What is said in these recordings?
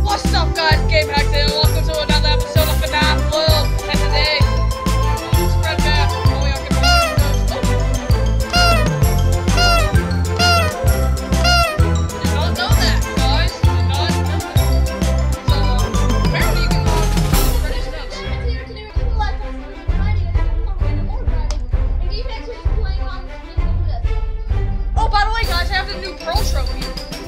What's up, guys? Game Hacked here, and welcome to another episode of FNAF World. And today, spread back. Oh, we are going Did not know that, guys. Did not know that. So, apparently you can Freddy's notes. Oh, by the way, guys, I have the new Pearl Trophy.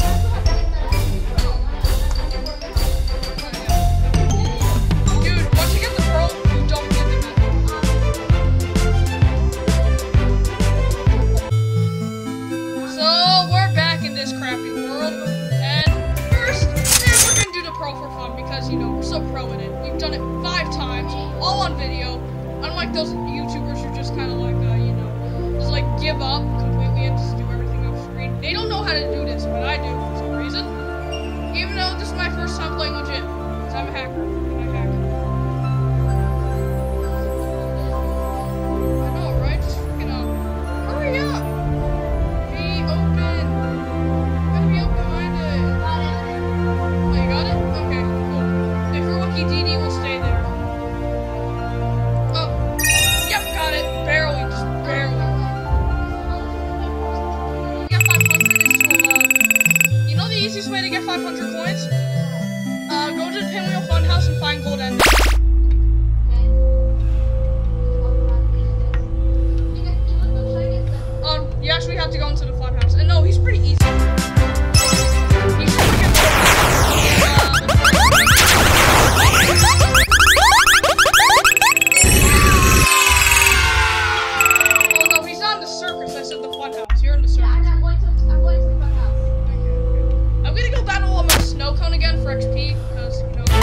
Unlike those YouTubers who just kind of like, just like give up completely and just do everything off screen. They don't know how to do this, but I do for some reason. Even though this is my first time playing legit, because I'm a hacker. And I hack. I know, right? Just freaking hurry up! Be open. Gotta be open-minded. Oh, you got it? Okay, cool. If you're lucky, DD will stay there. Barely, just barely. You get 500 is to, you know the easiest way to get 500 coins? Go to the Pinwheel Funhouse and find gold ending. You actually have to go into the Funhouse. And no, he's pretty easy. He's just like You're in the circus. Yeah, I'm going to the funhouse. Okay. I'm gonna go battle on my snow cone again for XP, because, you know,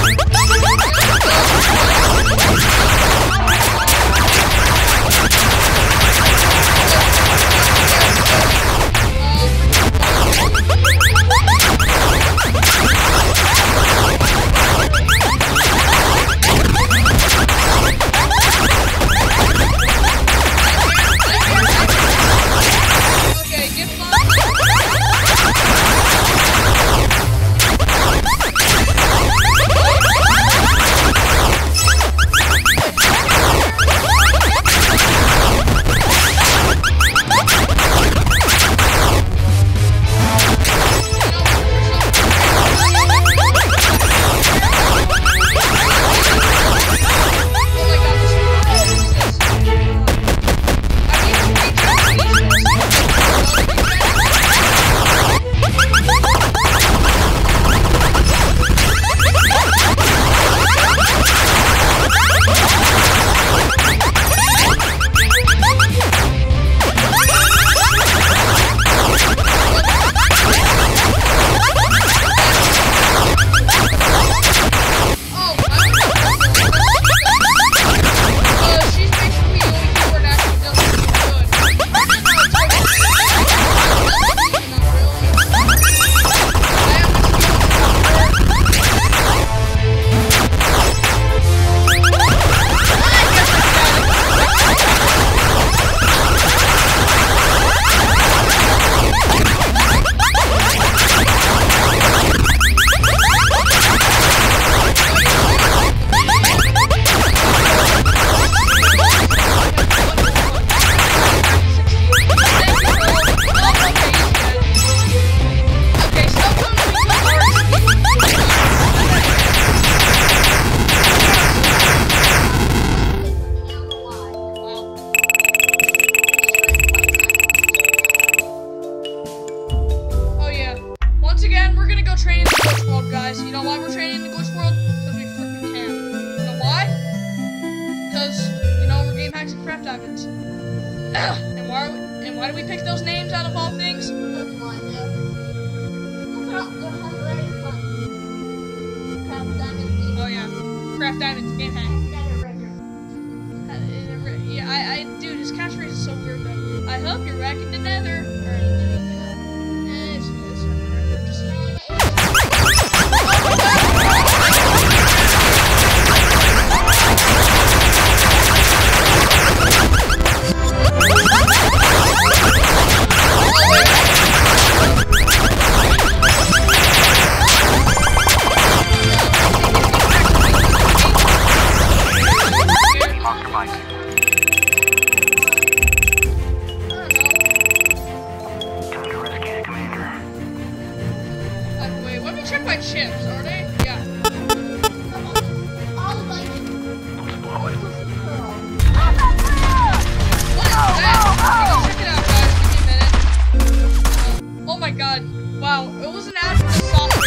And why do we pick those names out of all things? Oh yeah, Craft Diamonds, game hack. Yeah, dude, his catchphrase is so weird though. I hope you're wrecking the nether. chips, are they? Yeah. What is that? Check it out, guys. Give me a minute. Oh my god. Wow, it was an ad for the software.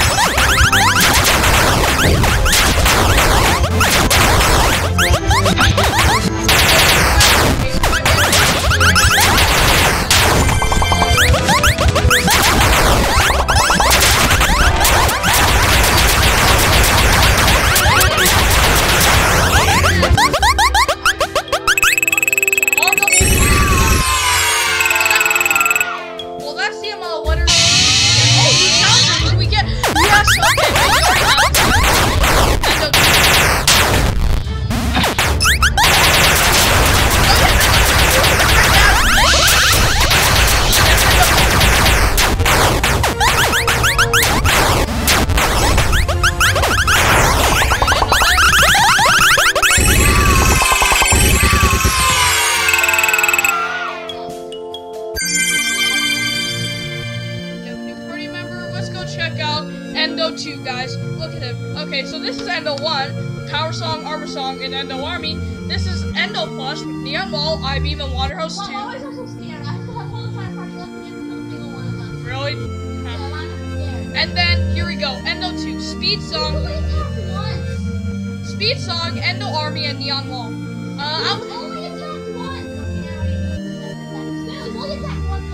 Guys, look at him. Okay, so this is Endo 1, Power Song, Armor Song, and Endo Army. This is Endo Plush with Neon Wall, I-Beam, and Water Hose 2. I was so scared. I still have all the fire party left and every single one of them. Really? Yeah, I'm scared. And then, here we go. Endo 2, Speed Song. Only attacked once. Speed Song, Endo Army, and Neon Wall. I was only attacked once. Okay, only attacked once.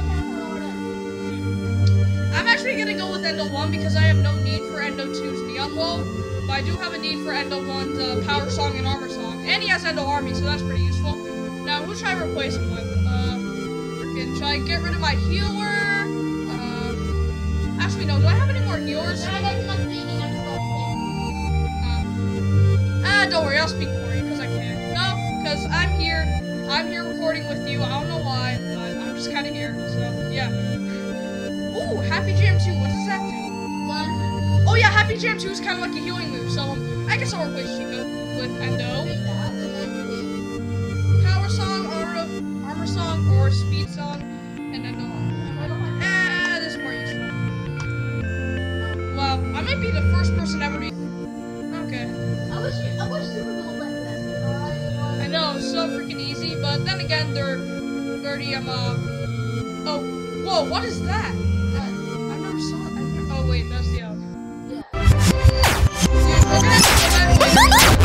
I'm actually gonna go with Endo 1 because I have no need for Endo 2's Neon Wall, but I do have a need for Endo 1's Power Song and Armor Song, and he has Endo Army, so that's pretty useful. Now, who should I replace him with? Should I get rid of my healer? Actually, no. Do I have any more healers? Don't worry, I'll speak for you because I can. No, because I'm here. I'm here recording with you. I don't know why, but I'm just kind of here. So yeah. Ooh, Happy Jam 2. What does that do? Oh yeah, Happy Jam 2 is kind of like a healing move. So I guess I'll replace Chico with Endo. Power Song, Armor Song, or Speed Song, and Endo. This is more useful. Wow, I might be the first person ever to. Okay. I wish Super Bowl like this. I know, so freaking easy, but then again, they're already, oh, whoa, what is that? I never saw it. Oh, wait, that's the other. Yeah. Dude, we're gonna have to go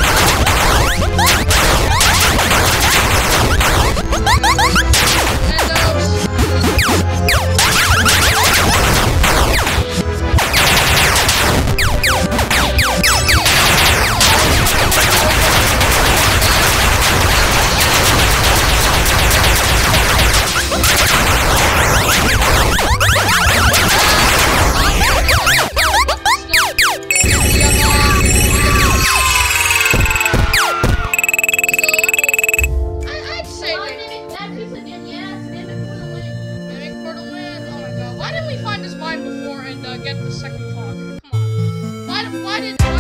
get the second clock. Come on. Why did I?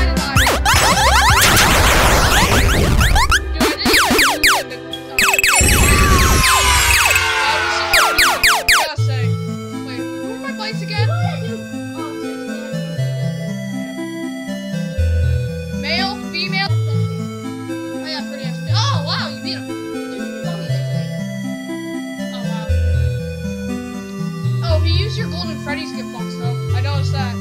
Dude, I didn't even get the I gotta say. Wait, who are my Bytes again? Male? Female? Oh yeah, Freddy has. Oh wow, you beat him. Oh wow. Oh, he used your golden Freddy's gift box though. I noticed that.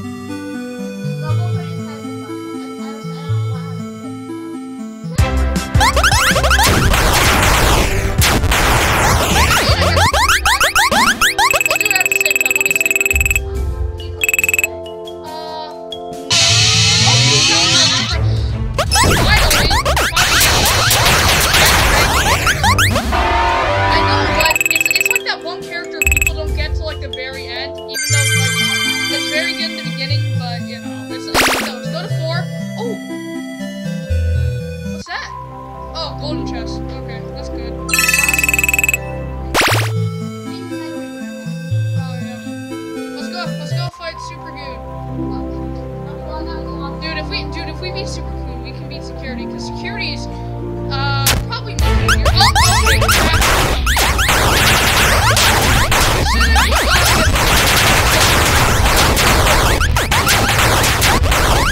Golden chest. Okay, that's good. Oh yeah. Let's go fight Super Goon. Dude, if we beat Super Goon, we can beat security, because security's probably not here. Oh,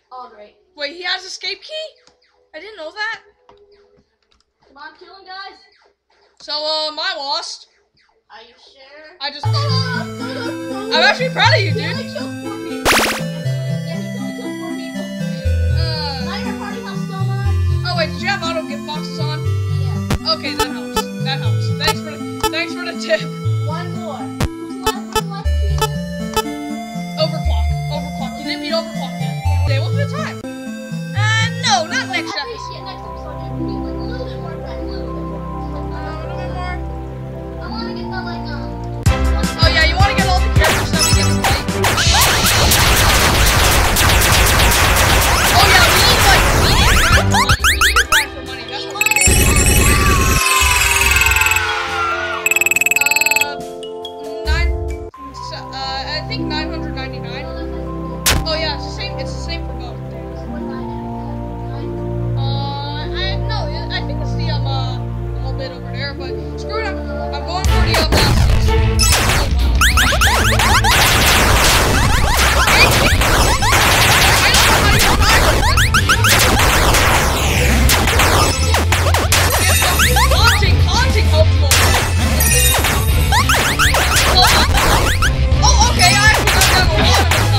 Oh, great. Wait, he has escape key? I didn't know that. Come on, kill him, guys. So, I lost. Are you sure? I just... I'm actually proud of you, He dude. only killed 4 people. Yeah, he only killed 4 people. Now your party has so much. Oh, wait, did you have auto gift boxes on? Yeah. Okay, that helps. That helps. Thanks for the tip. One more. Who's left? Overclock. You didn't beat overclock yet. Okay, what's the time? No, not next At least, episode. yeah, next episode, it would be like a little bit more time. A little bit more. A little bit more. I want to get the, like, Oh, yeah, you want to get all the characters that we get to play. Oh, yeah, we need, like, we need to grind for money. That's what we need. I think 999. Oh, yeah, it's the same for both. I think it's the, a little bit over there, but screw it, I'm going for haunting Pokemon. Oh, okay, I actually got that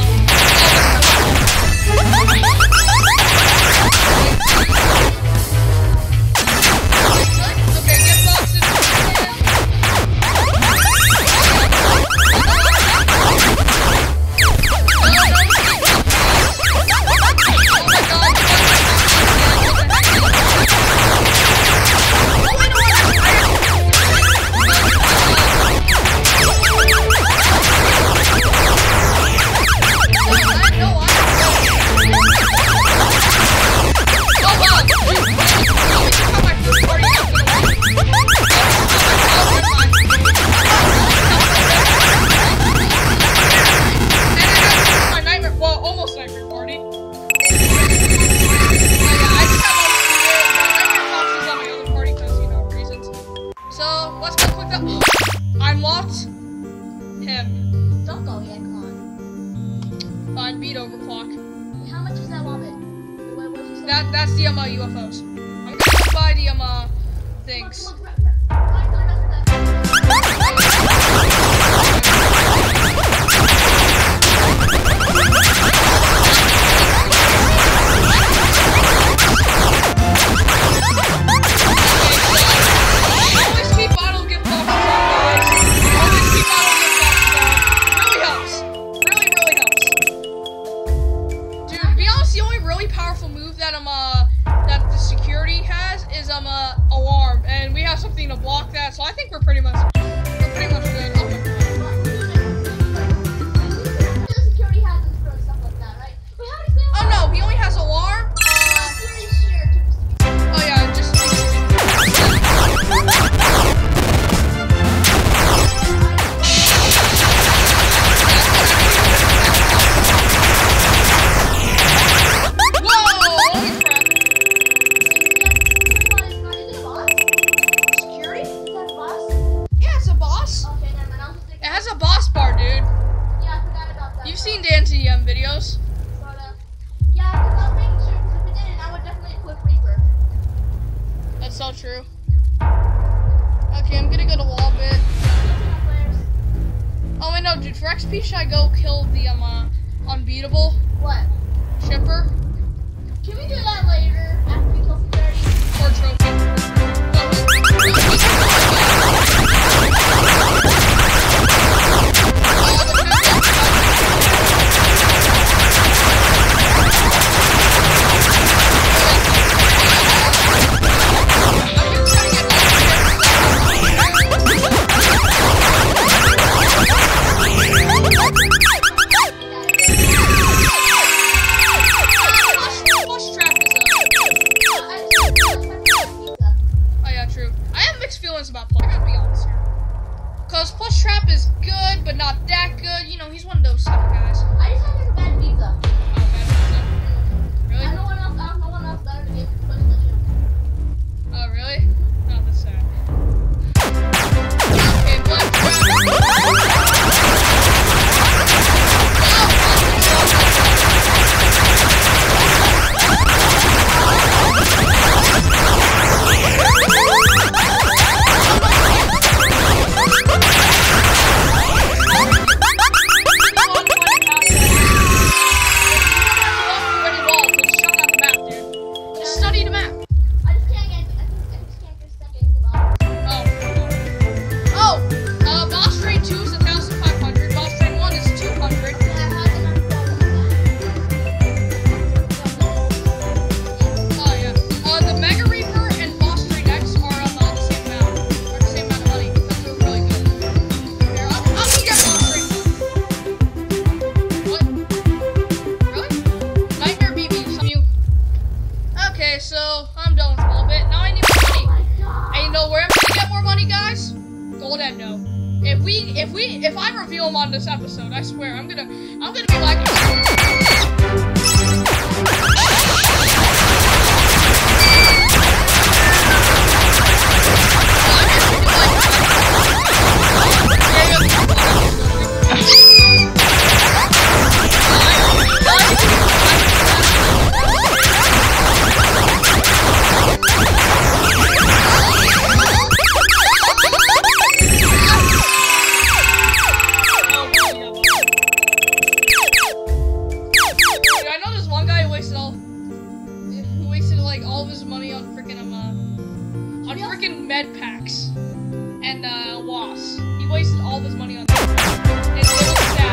okay, get boxes. Beat overclock. How much is that wallet? That's the UFOs. I'm gonna go buy the things. Always keep bottle gift boxes on, guys. Always keep bottle gift boxes on. Really helps. Really helps. Dude, to be honest, the only really powerful move that that the security has is alarm, and we have something to block that, so I think we're pretty much good. Oh no, he only has alarm. Oh yeah, just. Videos? Yeah, because I was making sure, because if it didn't, I would definitely equip Reaper. That's so true. Okay, I'm gonna go to Wallbit. Oh wait, no, dude, for XP, should I go kill the, unbeatable? What? Shipper? Can we do that later, after we kill security? Or trophy? if I reveal him on this episode, I swear I'm gonna be like. Med packs and was. He wasted all of his money on that. And it was sad.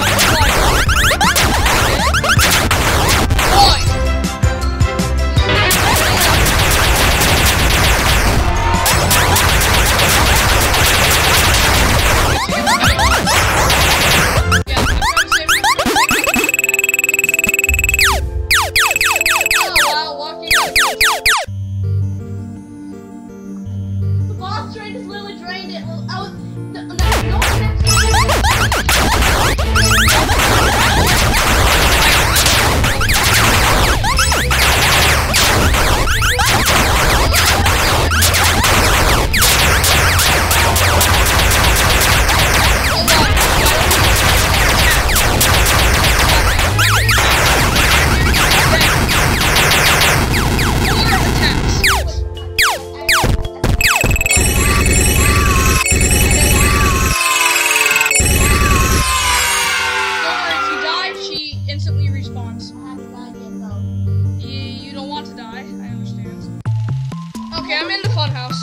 Okay, I'm in the funhouse.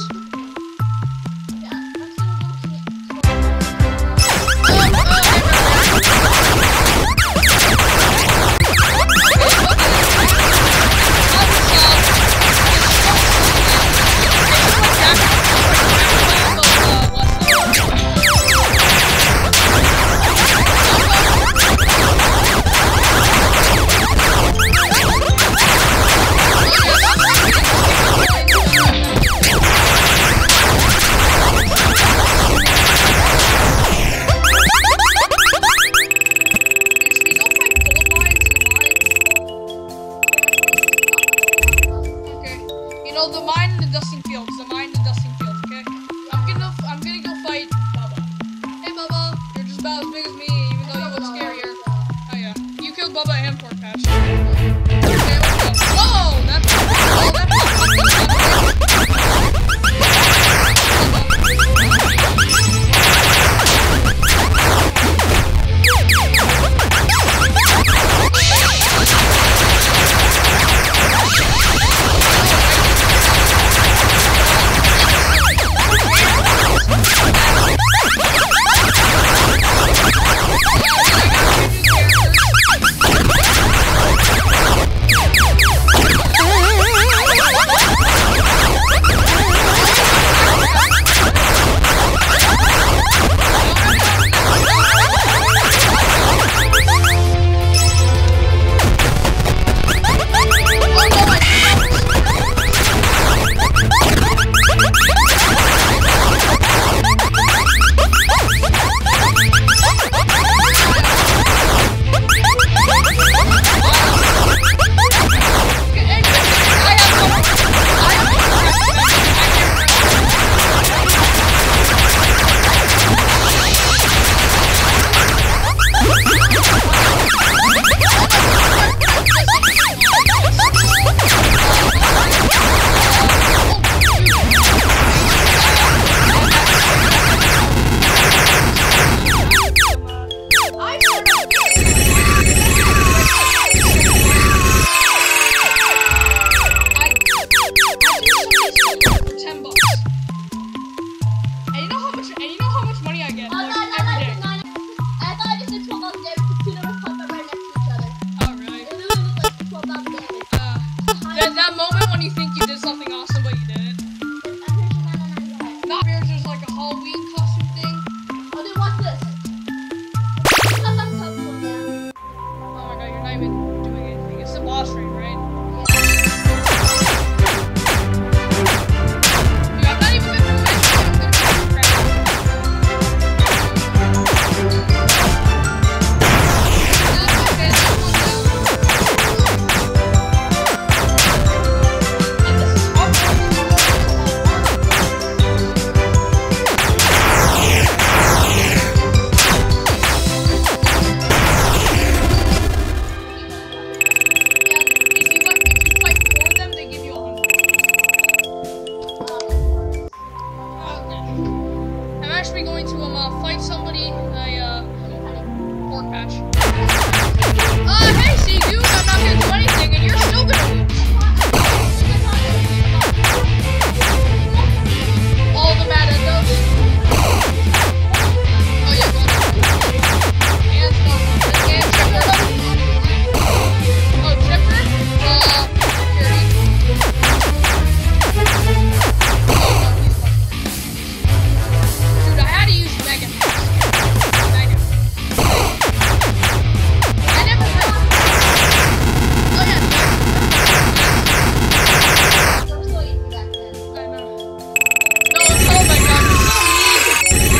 The mine in the dusting fields. The mine in the dusting fields. Okay. I'm gonna go fight Bubba. Hey Bubba, you're just about as big as me, even though you look scarier. Oh yeah, you killed Bubba and Pork Patch. Okay, let's go. Whoa, be going to fight somebody, a pork patch. Hey, see you, I'm not gonna do anything, and you're still gonna lose. All the mad endos. Oh yeah, go and Chipper. Oh, Chipper? Security. Dude, I had to use Mega. I never really... Oh yeah, We're so easy back then. I know. No, oh my god, you're so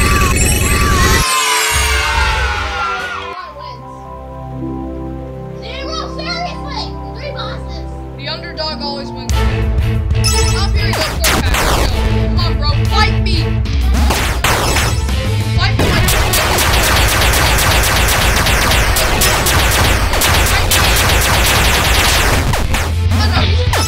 Zero, seriously! 3 bosses! mean. The underdog always wins. Up here you go, four pack. Come on, bro, fight me! Fight me like oh no, you should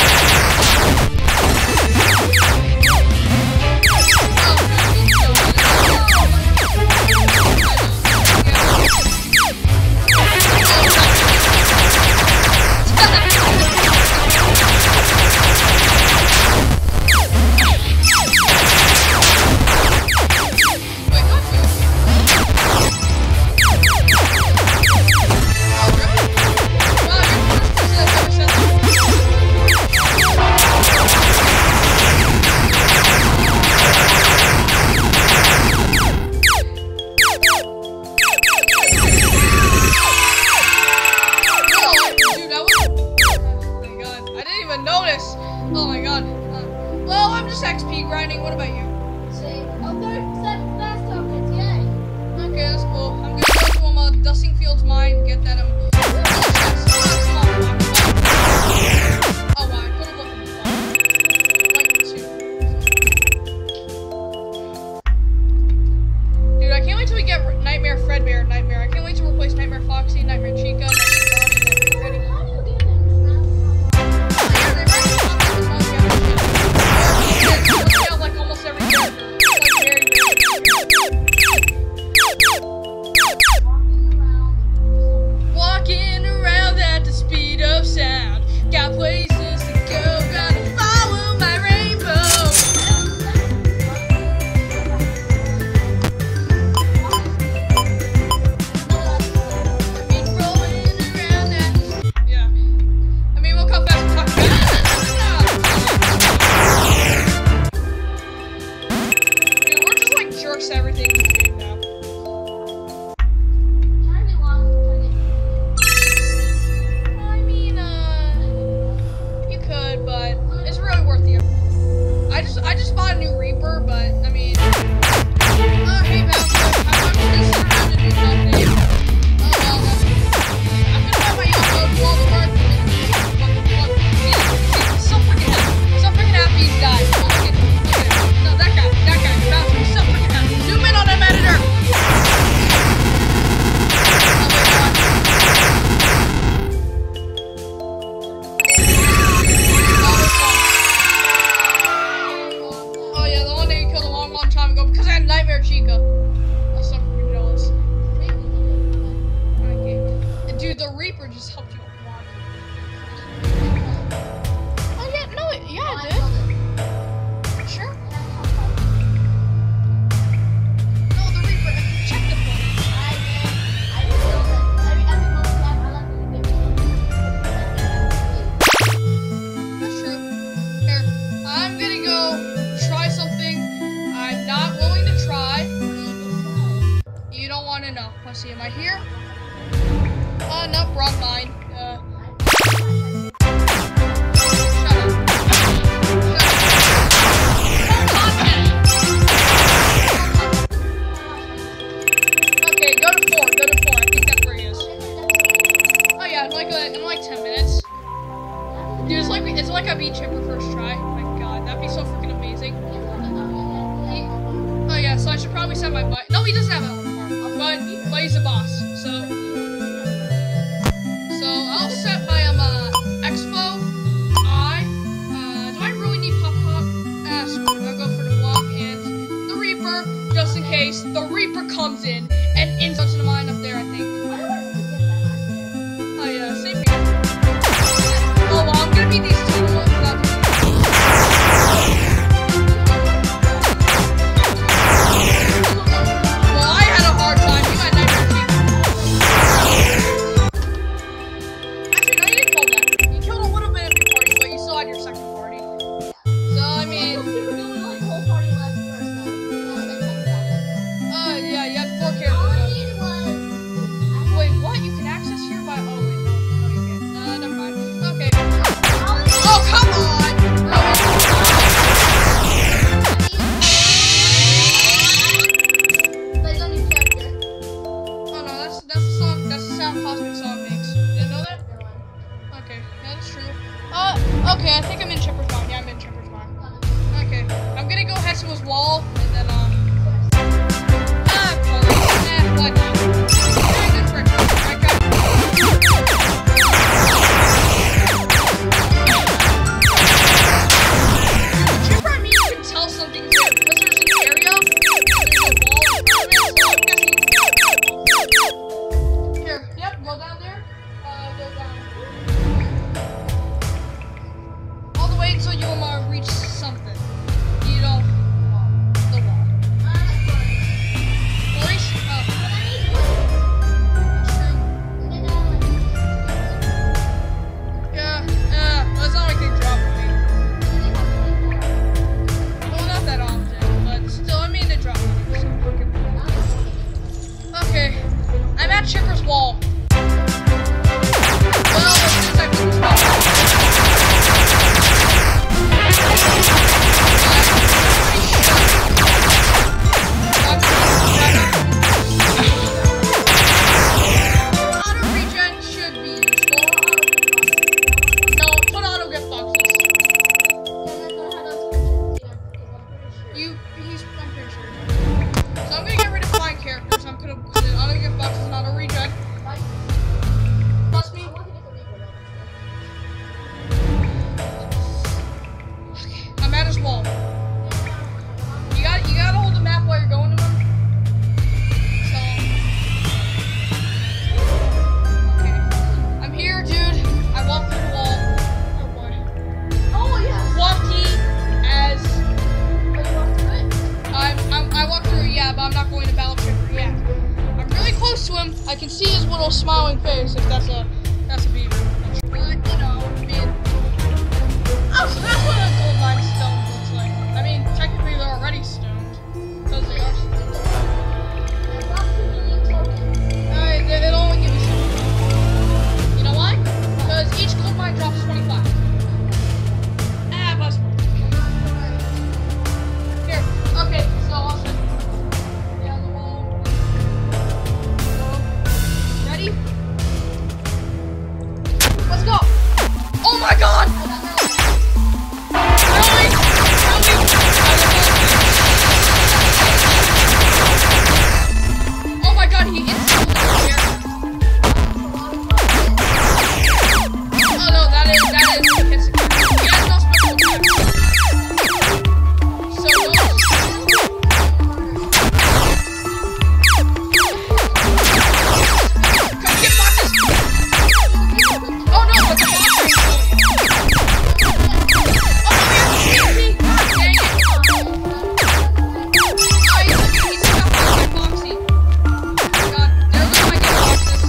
notice. Oh my god. Well, I'm just XP grinding. What about you? See? Oh, 37 fast tokens, yay! Okay, that's cool. I'm gonna go to Dusting Field's mine, get that oh wow, I could have looked at the like two. Dude, I can't wait till we get Nightmare Fredbear and Nightmare. I can't wait to replace Nightmare Foxy, Nightmare Chica, Nightmare Freddy. How do you do that? Like almost every character. Like very, walking around at the speed of sound. Got places to go, gotta follow my rainbow. I mean, rolling around at the yeah. I mean, we'll come back and talk about dude, we're just like jerks to everything in the game now. I mean, you could, but it's really worth the effort. I just bought a new Reaper, but I mean, hey Bowser, I'm just sit around and do nothing. Well, I'm gonna have my own do all the work. So freaking happy he's died. Oh, look at him. No, that guy, Bowser, he's so freaking happy. Zoom in on him, editor. Oh yeah, the one that you killed a long time ago because I had Nightmare Chica. I'm so freaking jealous. Okay. And dude, the Reaper just helped you a lot. Oh yeah, no, yeah, it did. Sure. No, the Reaper. Check the footage. That's true. Here, I'm gonna go try something I'm not willing to try. You don't want to know. Let's see, am I here? Nope, wrong line. Shut up. Okay, go to 4. Go to 4. I think that's where he is. Oh yeah, in like 10 minutes. Dude, it's like I beat Chipper first try. Oh my god, that'd be so freaking amazing. Oh yeah, so I should probably set my butt. No, he doesn't have an armor, but he's a boss. So I'll set my Expo. Do I really need Pop Pop? Screw it, I'll go for the block and the Reaper just Okay, that's true. Okay, I think I'm in Chipper's Mine. Yeah, I'm in Chipper's Mine. Okay, I'm gonna go head to his wall, and then, what now? Very good for it. Chipper, I mean, you can tell something here, because there's an area, there's a wall, so I'm guessing here, yep, go down there, go down. All the way until you reach something. You know, the wall. Boys? Oh. Yeah, it's not like they drop me. Well, not that often, but still, I mean, they drop me. Okay, I'm at Chipper's wall. Well, as soon as I put this wall. Auto regen should be useful. No, put auto get boxes. I'm pretty sure. So I'm gonna get rid of flying characters. I'm gonna put in auto get boxes and auto regen. Plus me. Okay, I'm at his wall. You gotta hold the map while you're going to him. So, okay, I'm here, dude. I walked through the wall. Oh boy. Oh yeah. Walking as But you walked through it? I walked through, yeah, but I'm not going to battle Chipper yet. I'm really close to him. I can see his little smiling face. If that's a beaver. But you know, I mean, oh, so that's what a gold mine stone looks like. I mean, technically they're already stoned. Because they are stoned. Alright, it'll only give me 7. You know why? Because each gold mine drops 25. But here, okay, so I'll show you. Yeah, the wall. Ready? Let's go! Oh my god! Oh my god, he instantly here. Oh no, that is his security. He has no special attacks. So no. Come get boxes! Oh no, but the box is going. Oh no, he has me! God dang it! Oh, he's got my boxy. God, there goes my get boxes.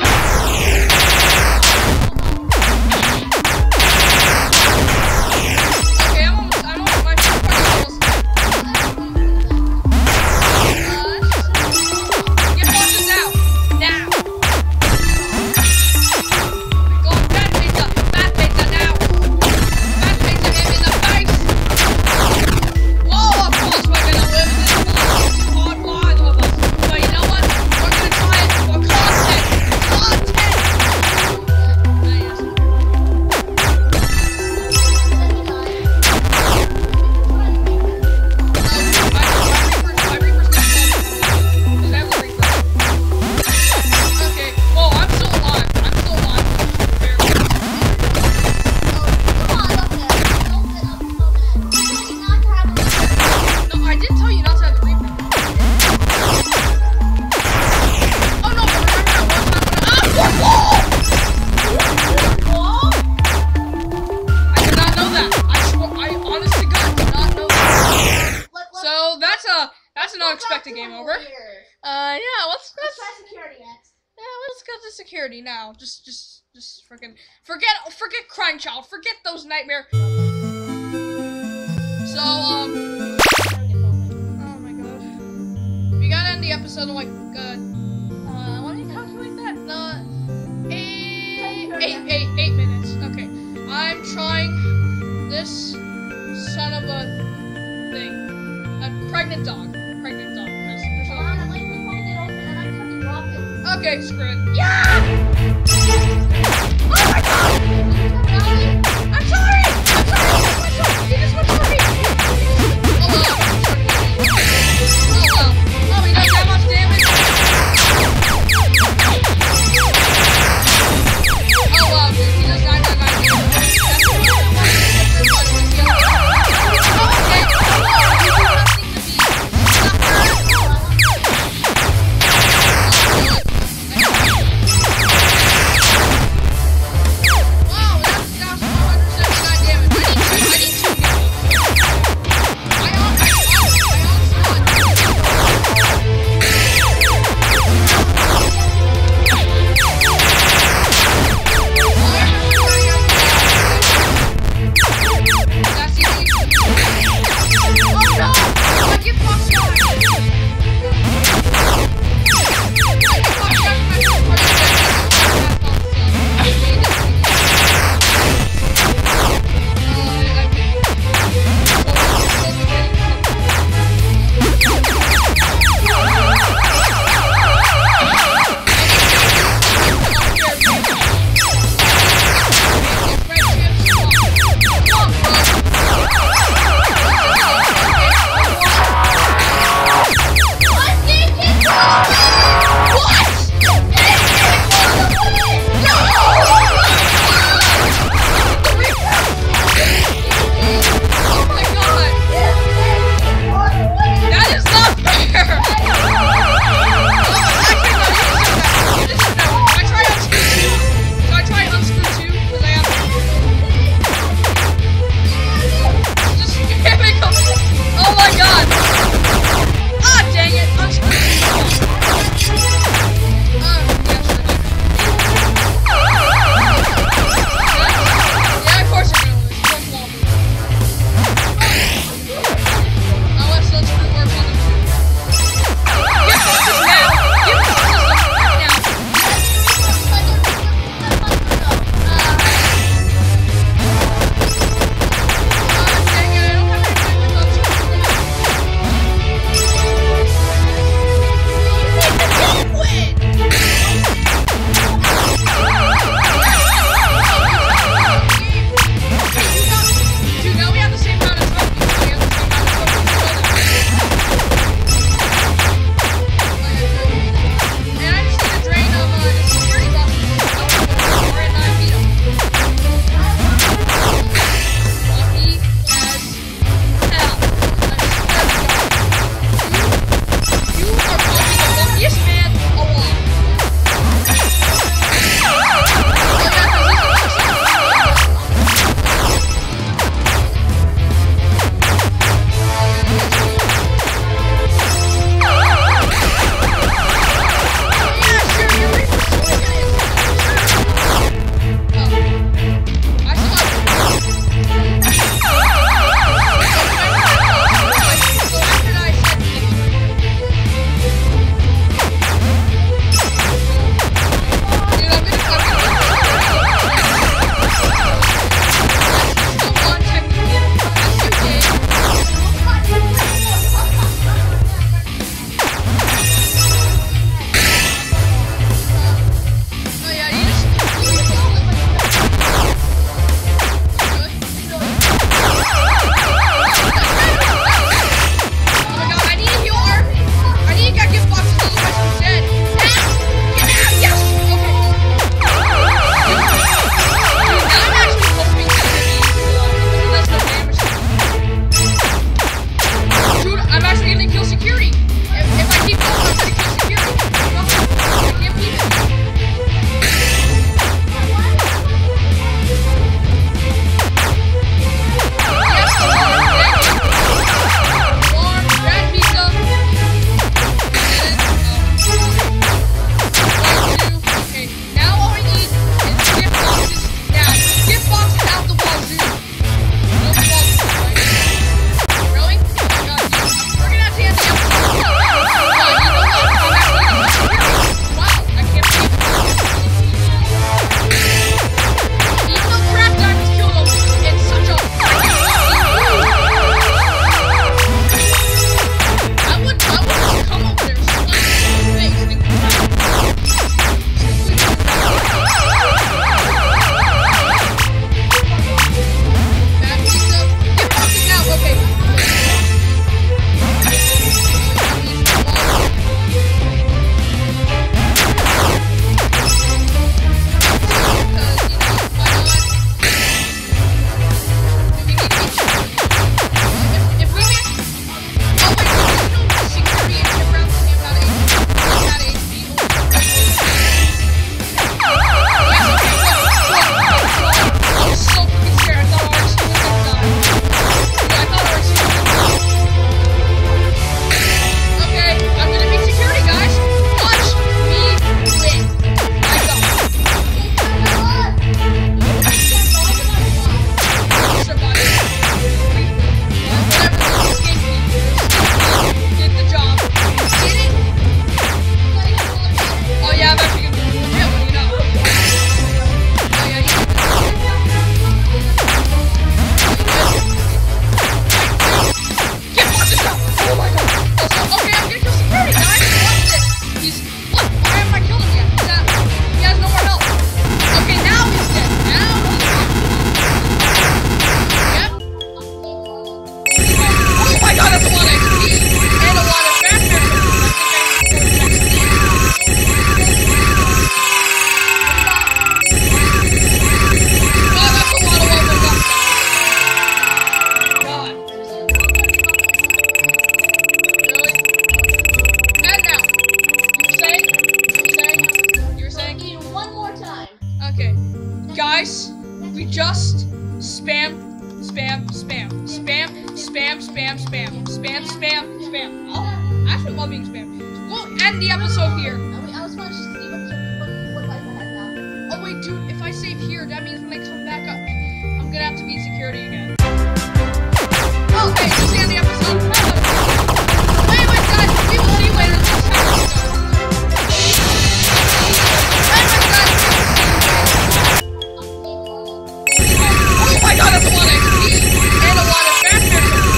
Okay, I'm almost my first part is get boxes now! Now! Go on, fat pizza now! Fat pizza hit me in the face! Whoa, of course we're gonna live in this hard line of us. But you know what? We're gonna try it for content! Content! My Reaper's not dead. Because I have the Reaper. Okay, whoa, I'm still alive. Barely. No, I did tell you not to have the Reaper. Oh no, but remember that one time when I did not know that. I honest to God did not know that. So that's an unexpected game over. Yeah, let's Let's try security next. let's go to security now. Just freaking forget crying child. Forget those nightmare. So oh my god. We gotta end the episode in like let me calculate that. 8 minutes. Okay. I'm trying this son of a thing. A pregnant dog. There's no Okay, screw it. Yeah! Oh my god! we just spam. Oh, I actually love being spam. We'll end the episode here. I was trying to see what life I had now. Oh wait, dude, if I save here, that means when I come back up, I'm gonna have to be in security again. Okay, this is the end of the episode. Anyways, guys, we will see you later. Oh my god, that's a lot of XP and a lot of faster.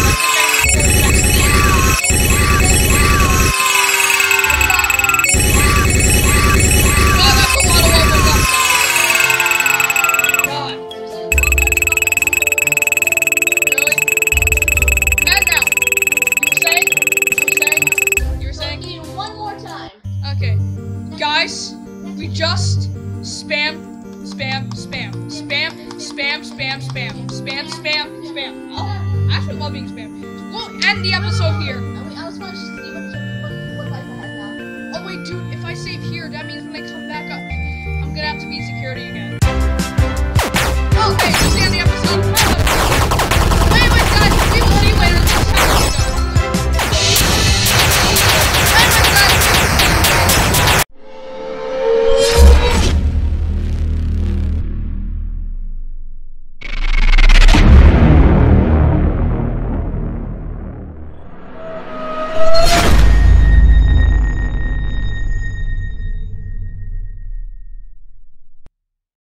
Guys, we just spam. Oh, I actually love being spam. We'll end the episode here. I was trying to see what life I had now. Oh wait, dude, if I save here, that means when I come back up, I'm gonna have to be in security again.